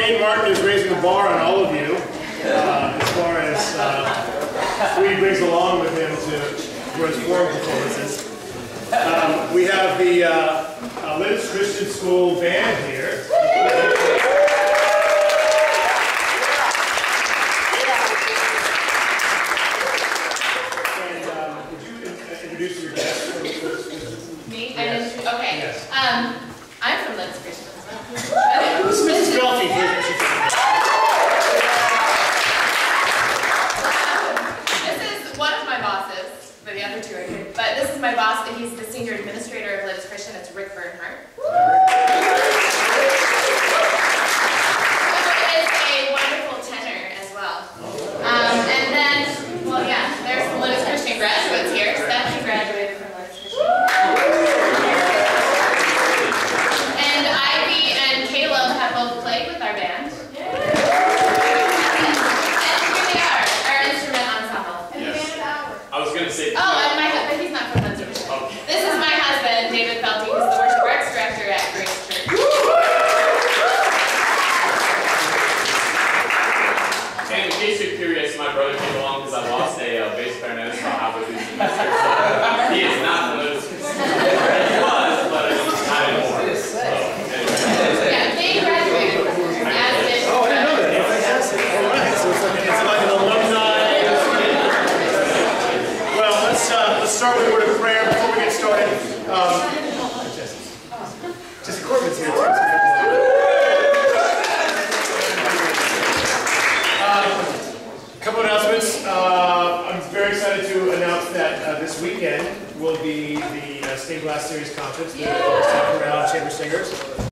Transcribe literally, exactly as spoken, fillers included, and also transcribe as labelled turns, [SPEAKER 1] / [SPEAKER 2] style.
[SPEAKER 1] Kane Martin is raising the bar on all of you uh, as far as uh, who he brings along with him to for his forum performances. Um, we have the uh, uh, Linz Christian School band here. And um, would you introduce your guests?
[SPEAKER 2] Me?
[SPEAKER 1] Yes.
[SPEAKER 2] Okay.
[SPEAKER 1] Yes.
[SPEAKER 2] Um, I'm from Linz Christian School.
[SPEAKER 1] This is Missus Felty.
[SPEAKER 2] This is one of my bosses, but the other two are here. But this is my boss, and he's the senior administrator of Linz Christian. It's Rick Bernhardt. Who is a wonderful tenor as well. Um, and then, well, yeah, there's some Linz Christian graduates here. Stephanie graduated from Linz Christian. And Ivy and Caleb have both played with our band.
[SPEAKER 3] I was going to say.
[SPEAKER 2] Oh, and my husband, he's not from Linz Christian. Okay. This is my husband, David Felty, who's the worship arts director at Grace Church.
[SPEAKER 3] And in case you're curious, my brother came along because I lost a uh, bass clarinet, so I'll have with his semester. So he is not from Linz Christian. He was, but he's not anymore. So, anyway.
[SPEAKER 2] Yeah, they graduated from here, as did.
[SPEAKER 1] Oh, I didn't know that. Fantastic. All right. So it's like, it's like an alumni. Well, let's uh, let's start with a word of prayer before we get started. Um, Jesse Corbin's here too. A couple announcements. Uh, I'm very excited to announce that uh, this weekend will be the uh, Stained Glass Series Conference with the Allen Chamber Singers.